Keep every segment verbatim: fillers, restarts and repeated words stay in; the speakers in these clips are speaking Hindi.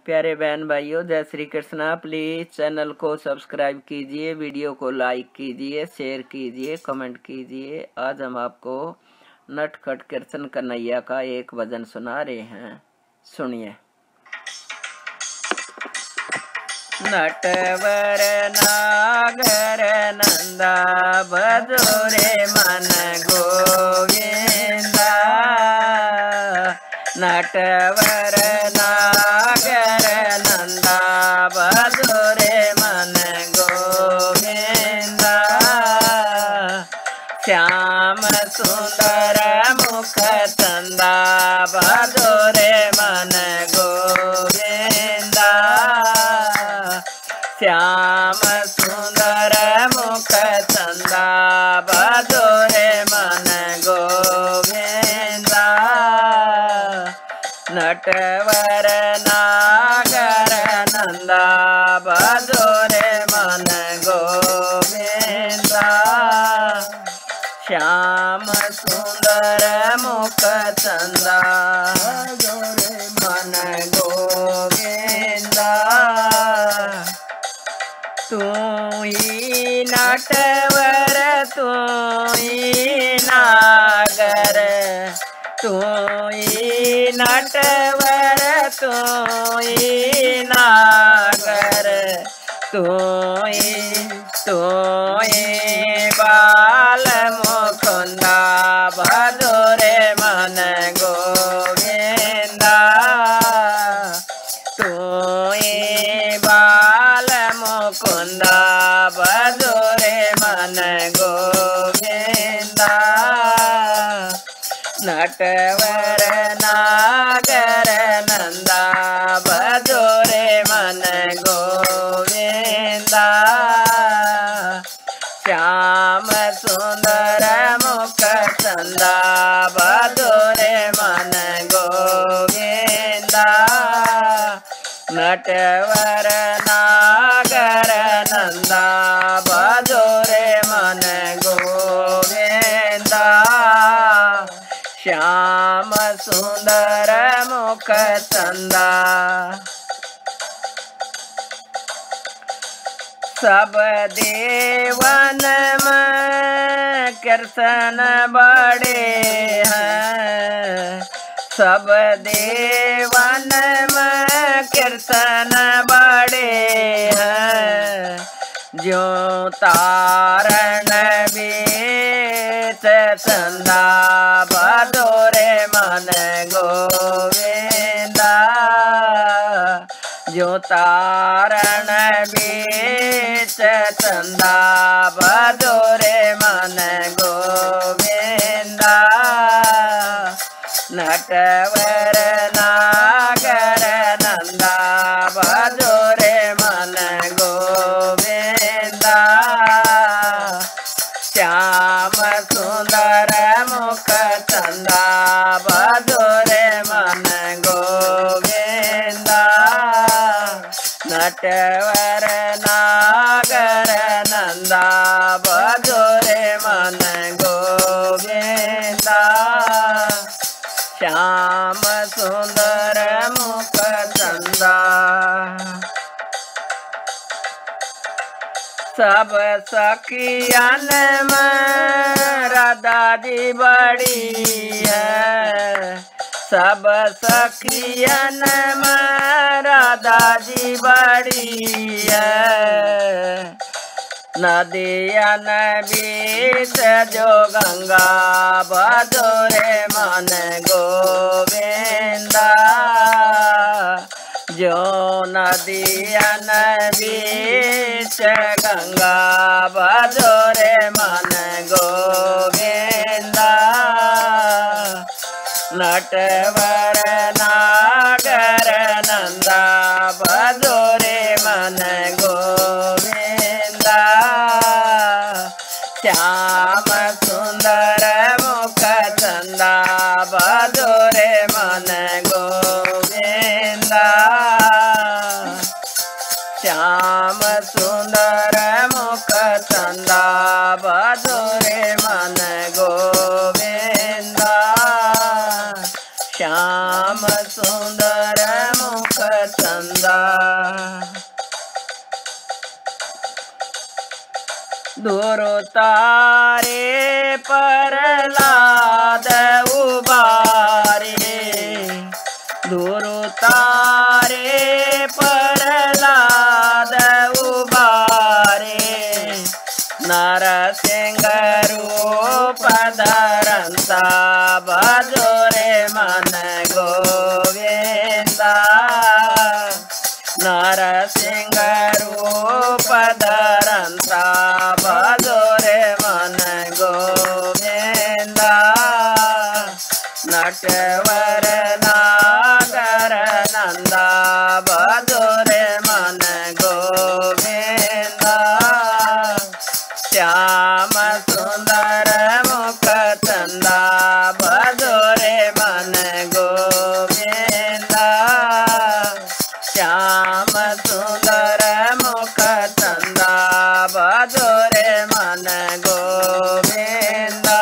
प्यारे बहन भाइयों, जय श्री कृष्णा। प्लीज़ चैनल को सब्सक्राइब कीजिए, वीडियो को लाइक कीजिए, शेयर कीजिए, कमेंट कीजिए। आज हम आपको नटखट कृष्ण कन्हैया का एक भजन सुना रहे हैं, सुनिए। नटवर नागर नंदा भजोरे मन गोविंदा। नटवर नागर नंदा भजोरे मन गोविंदा। श्याम सुंदर मुख चंदा भजोरे मन गोविंदा। श्याम सुंदर मुख चंदा भजोरे मन गोविंदा। नटवर नागर नंदा भजोरे मन गोविंदा। श्याम सुंदर मुख चंदा भजोरे मन गोविंदा। तू ही नटवर तू ही नागर, तू ही नटवर तू ही नागर। तू ही तू ही बाल मुकुंदा भजोरे मन गोविंदा। तू ही बाल मुकुंदा भजोरे मन गोविंदा। नटवर नागर नंदा भजोरे मन गोविंदा। श्याम सुंदर मुख चंदा भजोरे मन गोविंदा। नटवर नागर नंदा भजोरे मन गोविंदा। श्याम सुंदर मुख चंदा। सब देवन में कृष्ण बड़े हैं। सब देवन में कृष्ण बड़े हैं। जो तारण बीच चंदा भजोरे मन गोविंदा। जो तारण बीच चंदा भजोरे मन गोविंदा। नटवर नागर नंदा भजोरे मन गोविंदा। श्याम सुंदर मुख चंदा भजोरे मन गोविंदा। नटवर नागर नंदा भजोरे मन गोविंदा। श्याम सुंदर मुख चंदा। सब सखियन में राधा जी बड़ी है। सब सखियन में राधा जी बड़ी है। नदियन बीच जो गंगा भजोरे मन गोविंदा। जो नदियन बीच गंगा भजोरे मन गोविंदा। नटवर नागर नंदा भजोरे मन गोविंदा। श्याम सुंदर मुख चंदा भजोरे मन गोविंदा। श्याम सुंदर मुख चंदा भजोरे मन गोविंदा। श्याम सुंदर मुख चंदा। दूर तारे प्रहलाद उबारे, दूर तारे प्रहलाद उबारे, नरसिंह रूप धरंता भजोरे मन गोविंदा। नरसिंह रूप धरंता भजोरे मन गोविंदा। नटवर नागर नंदा भजोरे मन गोविंदा। श्याम सुंदर मुख चंदा भजोरे मन गोविंदा। श्याम सुंदर मुख चंदा भजोरे मन गोविंदा।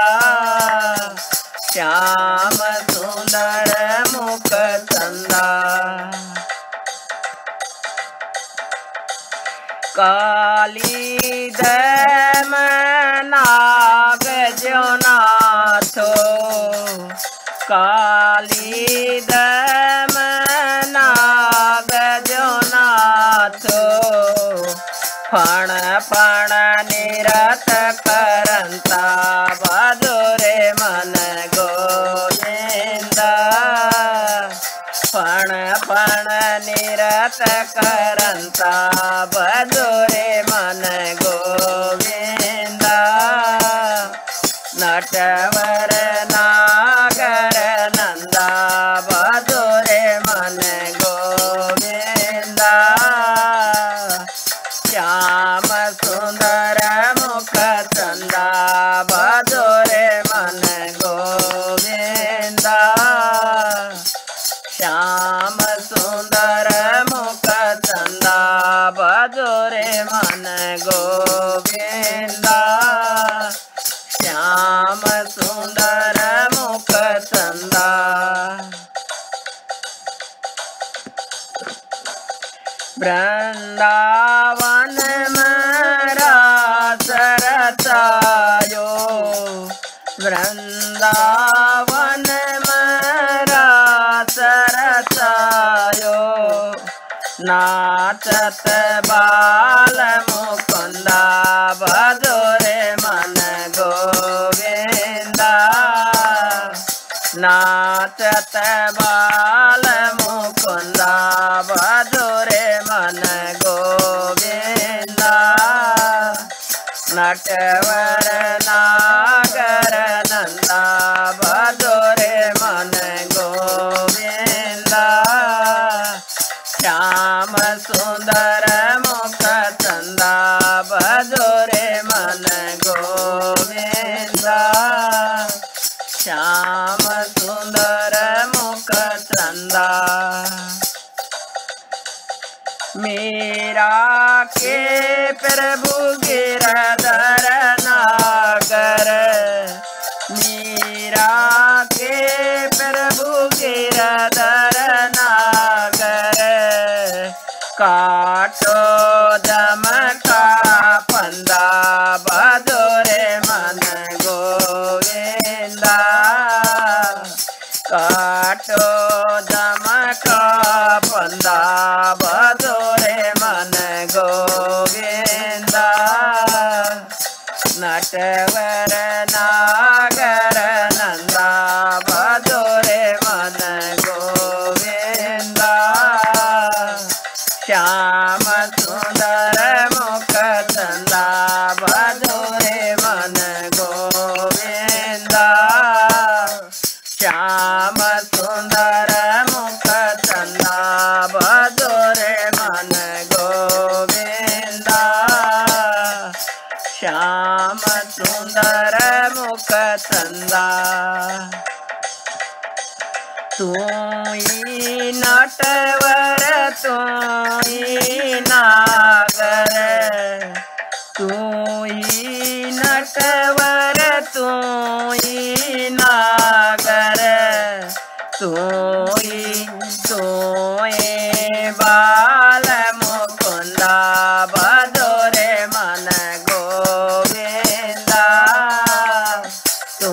श्याम सुंदर मुख चंदा। काली दम नाग जो नाथो, काली दम नाग जो नाथो, फण फण निरत करंता भजोरे मन गोविंदा। फण फण निरत करंता भजोरे मन गोविंदा। नटवर नागर नंदा भजोरे मन गोविंदा। श्याम सुंदर मुख चंदा भजोरे मन गोविंदा। श्याम सुंदर मुख चंदा भजोरे मन गोविंदा। श्याम सुंदर मुख चंदा। वृंदावन में रास रचायो, वृंदावन में रास रचायो, नाचत बाल मुकुंदा भजोरे मन गोविंदा। नाचत बाल मुकुंदा भजोरे मन गोविंदा। नटवर नागर नंदा भजोरे मन गोविंदा। श्याम सुंदर मुख चंदा भजोरे मन गोविंदा। श्याम सुंदर मुख चंदा। मीरा के प्रभु गिरधर नागर, मीरा के प्रभु गिरधर नागर, काटो जमका फंदा भजोरे मन गोविंदा। काटो जमका फंदा भजोरे मन गोविंदा। नटवर नागर नंदा भजोरे मन गोविंदा। श्याम सुंदर मुख चंदा भजोरे मन गोविंदा। श्याम सुंदर मुख चंदा भजोरे मन गोविंदा। श्याम सुंदर मुख चंदा। तूई नटवर तूई नागर, तूई नटवर तूई नागर, तूई तोए बाल मुकुंदा भजो रे मन गोविंदा तू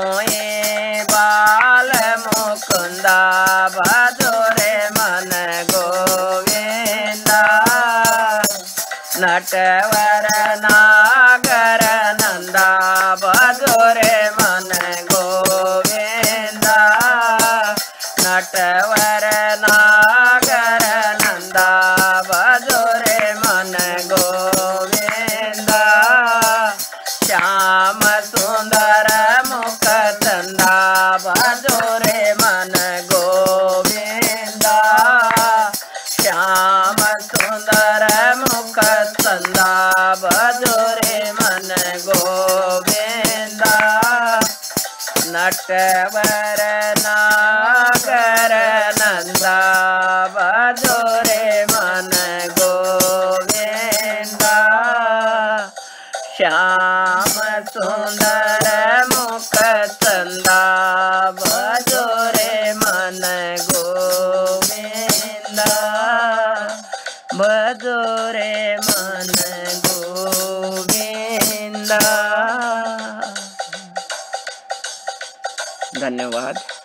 बाल मुकुंदा भजो रे मन गोविंदा नटवर नागर नंदा भजो रे मन गोविंदा नटवर नागर नंदा भजो रे मन गोविंदा श्याम सुंदर मुख चंदा भजो रे मन गोविंदा श्याम सुंदर मुख चंदा भजो रे मन गोविंदा नटवर नागर नंदा भजो रे मन गोविंदा श्याम सुंदर मुख चंदा भजो रे मन गोविंदा भजो रे मन गोविंदा। धन्यवाद।